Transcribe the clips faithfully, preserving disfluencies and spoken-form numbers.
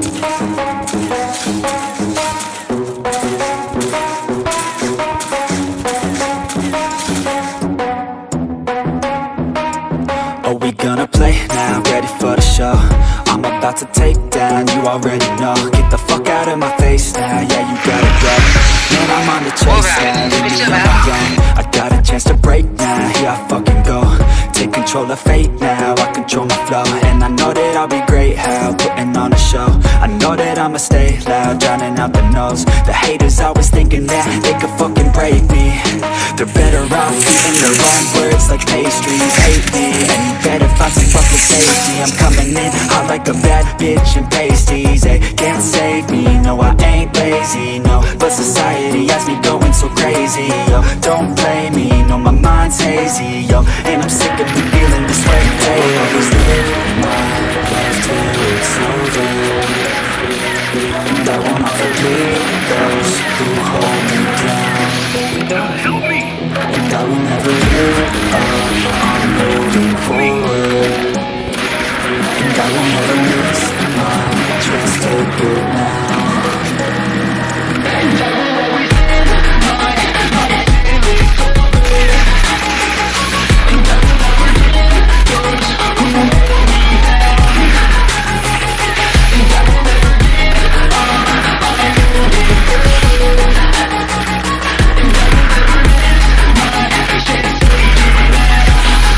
Are we gonna play now? Ready for the show? I'm about to take down, you already know. Get the fuck out of my face now, yeah, you gotta go. Man, I'm on the chase now, leave me on my own. I got a chance to break now, here I fucking go. Take control of fate now, I control my flow. And I know that I'll be great, how, putting on a show. I know that I'ma stay loud, drowning out the noise. The haters always thinking that they could fucking break me. They're better off eating their own words like pastries. Hate me, and you better find some fucking safety. I'm coming in hot like a bad bitch and pasties. They can't save me, no I ain't lazy, no. But society has me going so crazy, yo. Don't play me, no my mind's hazy, yo. And I'm sick of me feeling this way. I'll always live my life till it's over, and I won't forget those who hold me down. Help me! And I will never give up, I'm moving forward, and I will never miss my chance to good now. And I will always live my life till it's over, and I will never give those who hold me down. And I will never give up, I'm moving forward, and I will never miss my chance to good now.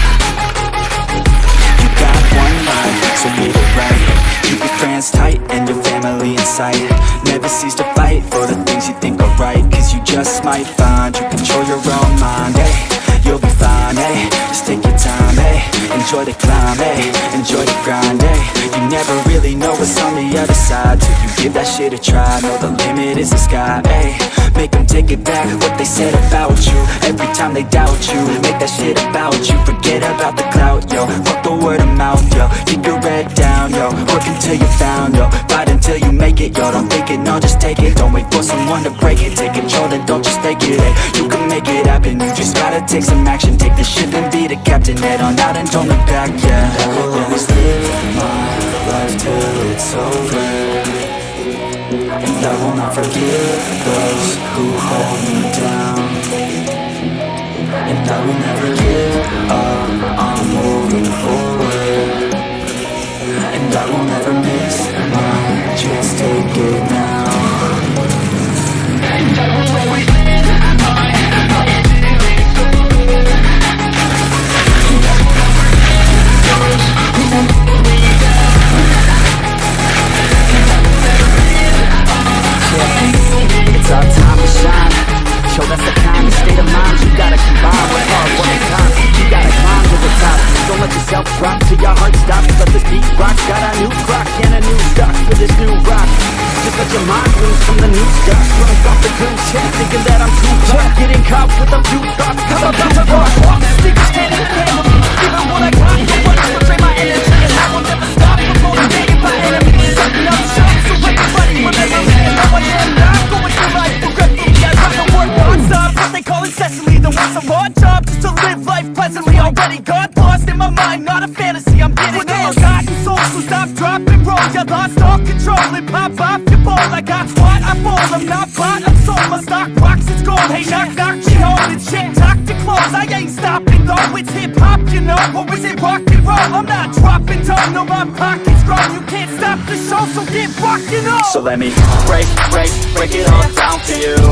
You got one life, so live it right. Keep your friends tight and your family in sight. Never cease to fight for the things you think are right, cause you just might find you control your own mind, hey. You'll be fine, hey. Just take your time, hey. Enjoy the climb, hey. Enjoy the grind, hey. You never really know what's on the other side till you give that shit a try. Know the limit is the sky, hey. Make them take it back, what they said about you. Every time they doubt you, make that shit about you. Forget about the clout, yo. Fuck the word of mouth, yo. Keep your head down, yo. Work until you're found, yo. Fight until you make it, yo. Don't think it, no, just take it. Don't wait for someone to break it. Take control and don't just fake it, hey. You can make it happen, you just gotta take some action. Take the ship and be the captain. Head on out and don't look back, yeah. I will always live my life till it's over, and I will not forget those who hold me down. And I will never give up, I'm moving forward, and I will never miss my chance, take it now. And I will always live my life till it's over, and I will never give those who hold me down. And I will never give up. It's our time to shine. Yo, that's the kind of state of mind you gotta combine with hard work and time. You gotta climb to the top. Don't let yourself drop till your heart stops. Let this beat rock. Got a new clock and a new stock for this new rock. Just let your mind loose from the new stuff. Drunk off the good shit, thinking that I'm too tough. Getting caught with them new thoughts, cause I'm about to rock. Walk, stick, stand in the game of me. Giving what I got, nobody's portray my energy, and I will never stop. I'm motivated by enemies. Sucking up shots, so everybody remember me. And now I am not going through life regretfully. I try to work non-stop, what they call incessantly. The work's a hard job just to live life pleasantly. Already got lost in my mind, not a fantasy. I'm getting lost. Forgotten souls, so stop, drop, and roll. You lost all control and pop off your ball. I got squat, I fall, I'm not bought, I'm sold. My stock rocks, it's gold. Hey, knock, knock, she holding shit, talk to close. I ain't stopping though, it's hip-hop, you know. Or is it rock and roll? I'm not dropping down, no, my pocket's grown. You can't stop the show, so get rockin' on. So let me break, break, break it all down for you.